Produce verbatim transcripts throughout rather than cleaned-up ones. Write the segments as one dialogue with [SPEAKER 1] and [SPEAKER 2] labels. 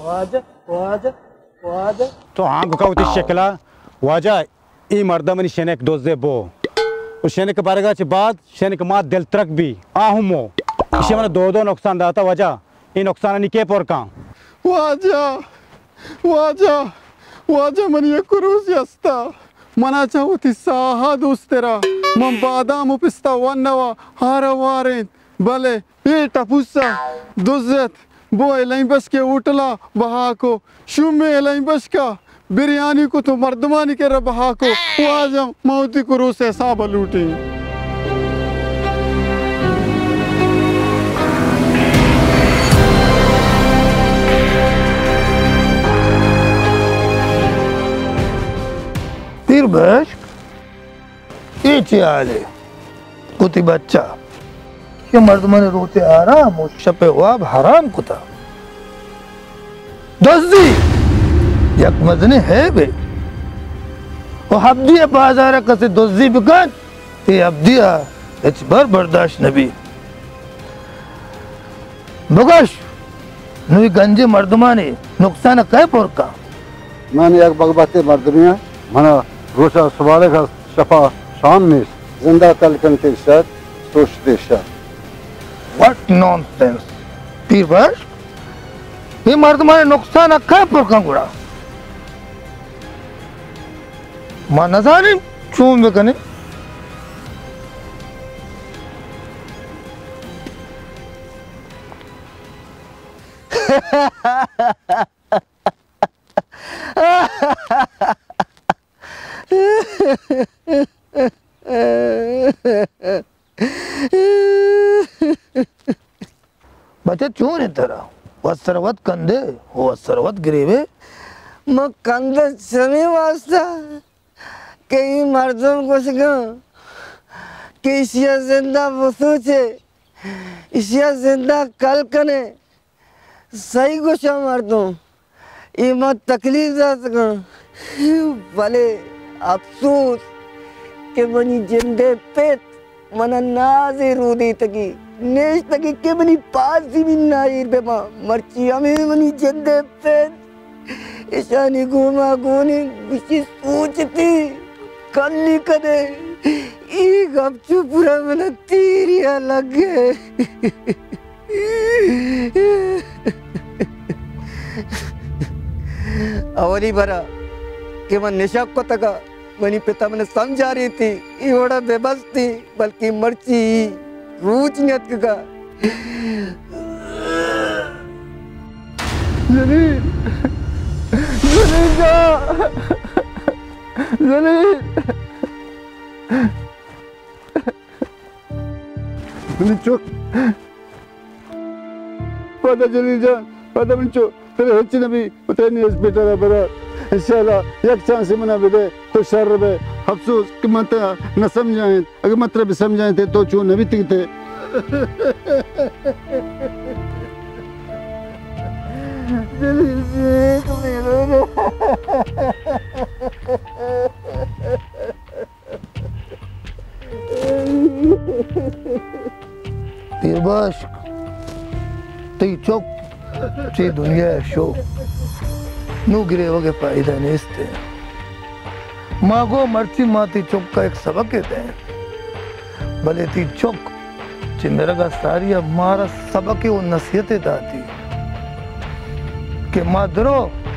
[SPEAKER 1] वाजा वाजा वाजा
[SPEAKER 2] तो हाँ गुकाउती शक्ला वाजा ई मर्दा मनी शेनेक दोजे बो और शेनेक बारगा चे बाद शेनेक मात दिल तरक भी आहुमो इसे मना दो दो नुकसान दाता वाजा ई नुकसान निके पर का
[SPEAKER 3] वाजा वाजा वाजा मनी कुरूस यस्ता मना चाहती साहा दोस्तेरा मम बादाम उपिस्ता वन्नवा हारा वारें भले ये टपुसा दोजत बो एलाइन बस के उठला बहा को शुमे एलाइन बस का बिरयानी को तो मर्दमानी के रबहा को वाजा मौती कुरूस ऐसा बलूटी
[SPEAKER 4] तीर बश ये चाले कुती बच्चा ये मर्द मने रोते आराम और शपे वाब हराम कुता दस्ती यक मजने है बे वो हब्दिया बाजारा कसे दस्ती बिकन ये हब्दिया इच बर बर्दाश्त नबी बगश नुई गंजे मर्दमाने नुकसान काय पोर का
[SPEAKER 3] मैंने एक बगबाते मर्दमिया मना रोशा सवाले का शफा शाम में जिंदा कल कंटे शत सोचते शत
[SPEAKER 4] What nonsense तीर बश ये मर्द माने नुकसान अक्का पर कंगुड़ा मां नजारे चूम में कने बच्चे क्यों नहीं तेरा वस्त्रवत कंधे वो वस्त्रवत गिरेवे
[SPEAKER 5] मैं कंधे समी वास्ता कई मर्दों को सिखा कि इसिया जिंदा वसूचे इसिया जिंदा कल कने सही कुछ मर्दों ये मत तकलीफ जा सका भले अफसोस के मनी जिंदे पेट मना नाज़े रूदी तकी नेश तकी के मनी पास ही भी नाइर पे माँ मर्ची हमें मनी जिंदे पेट इशानी घूमा घूनी किसी सोचती कल्ली कदे एक हफ्ते पूरा मना तीरिया लगे अवली भरा कि मैं निशा को तका मनी पिता मैंने समझा रही थी ये बड़ा बेबस थी बल्कि मर्ची रूचनियत का
[SPEAKER 3] जलील जलील जा जलील निचो पता जलील जा पता निचो तेरे हच्ची नबी तेरे नियस बेटा रा बरा इंशाल्लाह एक चांस मना बेदे तो शर बे अफसोस कि मत न समझाएं अगर मतलब भी समझाएं थे तो चूं नबी थे
[SPEAKER 5] जलील जी तुम्हें रो
[SPEAKER 4] तीरबाश ती चौक ची दुनिया शो नू गिरे वगे फायदा नहीं इसते मागो मर्ची माती चौक का एक सबक है भले ती चौक ची मेरा का सारी हमारा सबक है वो नसीहतें दाती कि मादरो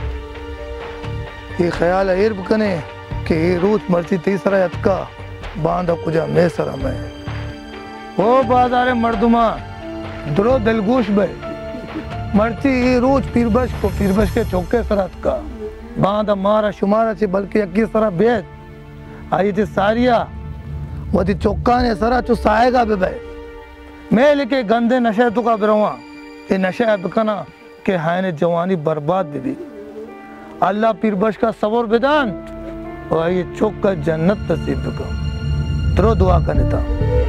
[SPEAKER 4] ये ख्याल ऐरब कने कि ये रोज मर्ची तीसरा यत्का बांधा कुजा मैं सरा मैं वो बाजारे मर्दुमा द्रो दिलगोश बे मर्ची ये रोज पीरबश को पीरबश के चौके सरत का बांधा मारा शुमारा चे बल्कि अक्की सरा बेत आई थे सारिया वो थी चौका ने सरा चो साएगा बे बे मैं लेके गंदे नशे तो का बिरवा ये नशे बिकना के हायने जवानी बर्बाद भी अल्लाह पीरबश का सबर बेदान और ये चौक का जन्नत नसीब का द्रो दुआ करने था।